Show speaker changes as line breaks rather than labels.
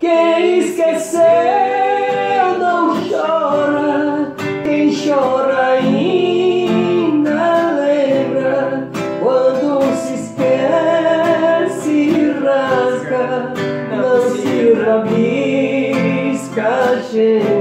Quem esqueceu não chora, quem chora ainda lembra. Quando se esquece, rasga, não se rabisca, gente.